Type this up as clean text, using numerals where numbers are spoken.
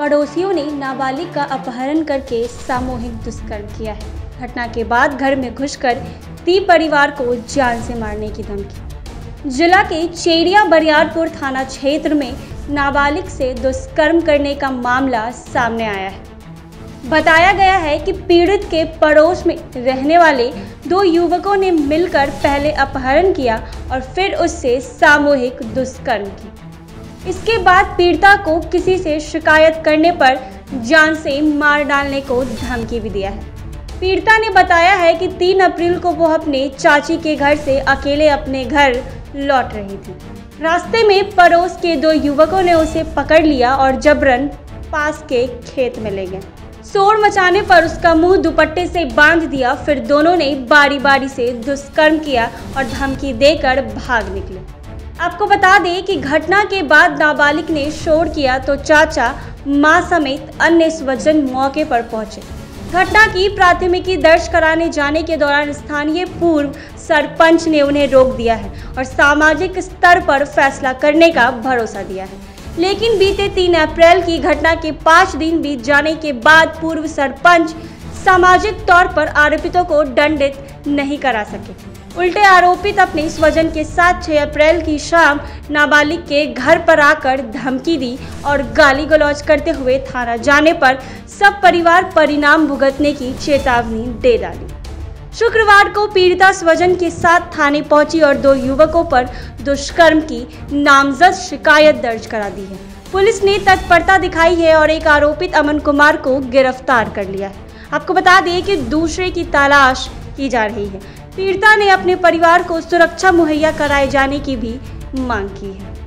पड़ोसियों ने नाबालिग का अपहरण करके सामूहिक दुष्कर्म किया है। घटना के बाद घर में घुसकर 3 परिवार को जान से मारने की धमकी। जिला के चेरिया बरियारपुर थाना क्षेत्र में नाबालिग से दुष्कर्म करने का मामला सामने आया है। बताया गया है कि पीड़ित के पड़ोस में रहने वाले 2 युवकों ने मिलकर पहले अपहरण किया और फिर उससे सामूहिक दुष्कर्म की। इसके बाद पीड़िता को किसी से शिकायत करने पर जान से मार डालने को धमकी भी दिया है। पीड़िता ने बताया है कि 3 अप्रैल को वो अपने चाची के घर से अकेले अपने घर लौट रही थी। रास्ते में पड़ोस के 2 युवकों ने उसे पकड़ लिया और जबरन पास के खेत में ले गए। शोर मचाने पर उसका मुंह दुपट्टे से बांध दिया। फिर दोनों ने बारी बारी से दुष्कर्म किया और धमकी देकर भाग निकले। आपको बता दें कि घटना के बाद नाबालिग ने शोर किया तो चाचा, मां समेत अन्य स्वजन मौके पर पहुंचे। घटना की प्राथमिकी दर्ज कराने जाने के दौरान स्थानीय पूर्व सरपंच ने उन्हें रोक दिया है और सामाजिक स्तर पर फैसला करने का भरोसा दिया है। लेकिन बीते 3 अप्रैल की घटना के 5 दिन बीत जाने के बाद पूर्व सरपंच सामाजिक तौर पर आरोपितों को दंडित नहीं करा सके। उल्टे आरोपित अपने स्वजन के साथ 6 अप्रैल की शाम नाबालिग के घर पर आकर धमकी दी और गाली गलौज करते हुए थाना जाने पर सब परिवार परिणाम भुगतने की चेतावनी दे डाली। शुक्रवार को पीड़िता स्वजन के साथ थाने पहुंची और 2 युवकों पर दुष्कर्म की नामजद शिकायत दर्ज करा दी है। पुलिस ने तत्परता दिखाई है और एक आरोपित अमन कुमार को गिरफ्तार कर लिया है। आपको बता दें कि दूसरे की तलाश की जा रही है। पीड़िता ने अपने परिवार को सुरक्षा मुहैया कराए जाने की भी मांग की है।